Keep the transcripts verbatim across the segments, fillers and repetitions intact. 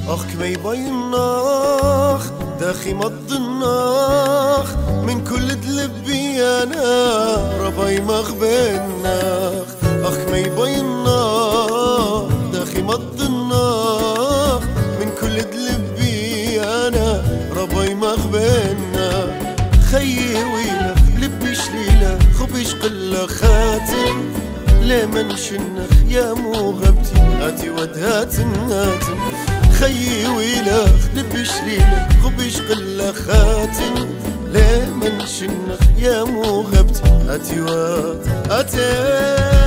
اخ كمي بايناخ داخي مضناخ من كل دلبي انا رباي مغبناخ اخ كمي بايناخ داخي مضناخ من كل دلبي انا رباي مغبناخ خيي ويلك لبي شليلة خبيش قلة خاتم لمن شنخ يا موهبتي هاتي ودهاتن هاتن خيي ويلخ لبي شليلة خبيش قلة خاتم لمن شنخ يا موهبتي هاتي ودهاتن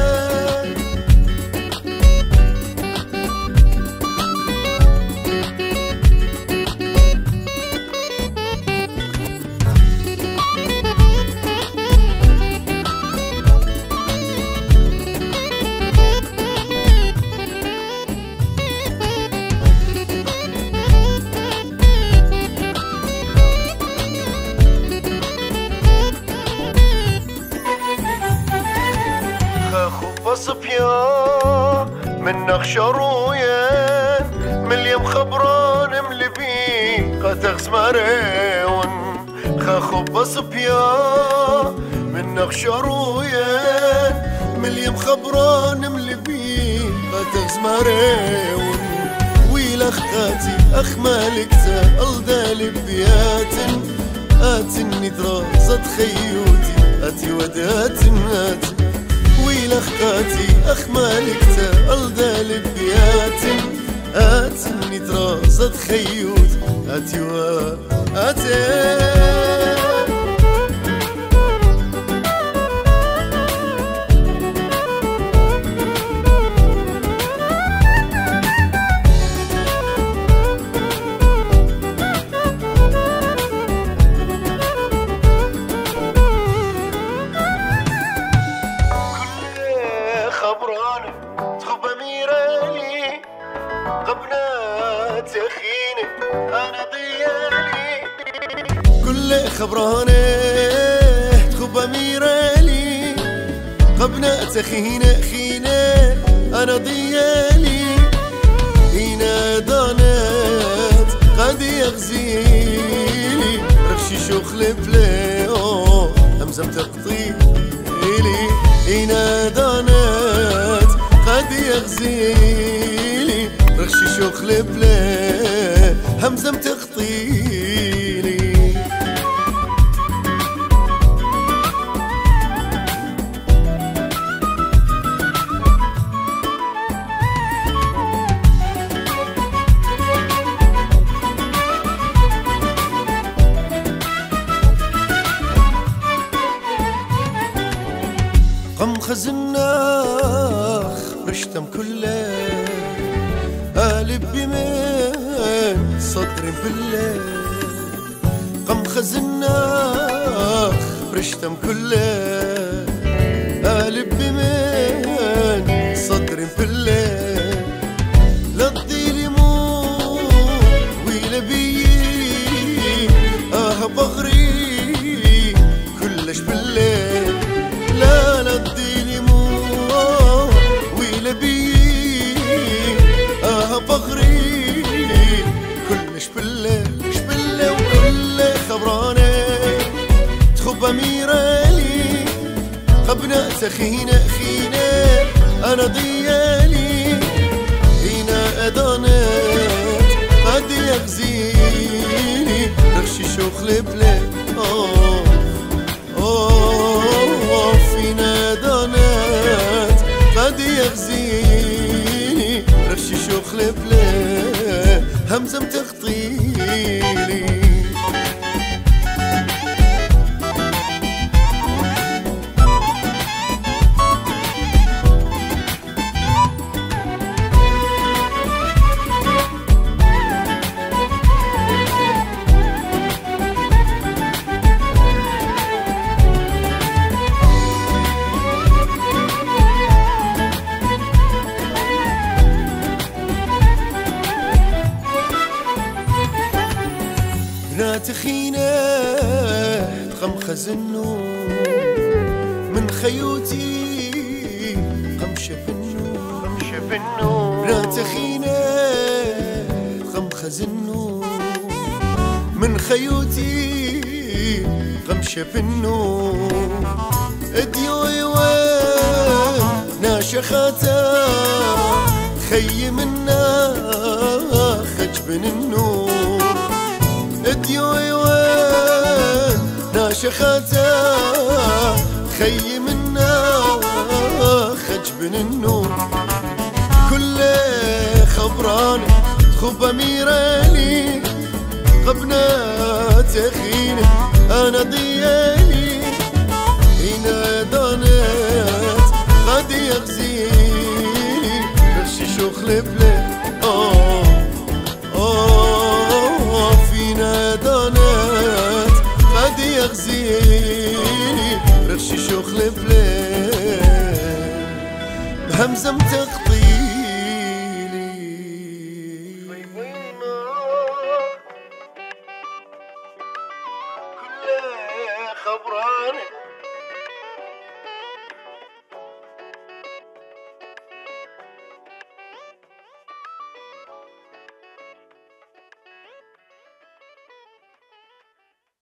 صبيان منك شرويان مليم خبران ملبي قاتغ مريون خاخب صبيان منك شرويان مليم خبران ملبي قاتغ مريون ويلا خاتي اخ مالكتا الدالي بياتن اتني دراسة خيوتي اتي وداتن اتي ويلا خاتي اخ مالكتا الدالي بياتن اتني دراسة خيوتي اتي واتي خبراني تخب ميرالي قبنات يخيني انا ضيالي كل خبراني تخب ميرالي قبنات خيني خيني انا ضيالي هنا دانت قد يغزيلي رخشي شغل بلاي همزة تقطيلي هنا دانت قد يغزيلي رخشي شغل بلا همزة تخطيلي قم خزناخ رشتم كله قلبي من صدري بالله قم خزناخ رشتم كله قلبي من صدري بالله لا تضيلي مو ويلا بيي اه بغري كلش بالله لا لا تديني مو ويلا بي اه بغري كلش بالله مش بالله وكل خبراني تخب ميرالي قبنا سخينة خينة انا ضيالي هنا ادانت قد يغزيني رخشي شغل بلا اه اه فينا دانات قد يغزيني رخشي شغل بلا همزة تخطيلي تخينة تقم خزنو من خيوتي قم شفنو قم شفنو لا تخينة تقم خزنو من خيوتي غمشة بنو اديوي وين ناشخاتا خي منا خجب النو اديوي وين ناشخاتا خي منا خجب النو كل خبراني خب أميراني قبنا تخيني أنا ضيالي هنا دانت قد يغزيني برشي شغل بلا آه آه فينا دانت قد يغزيني برشي شغل بلا بهمزة متخطي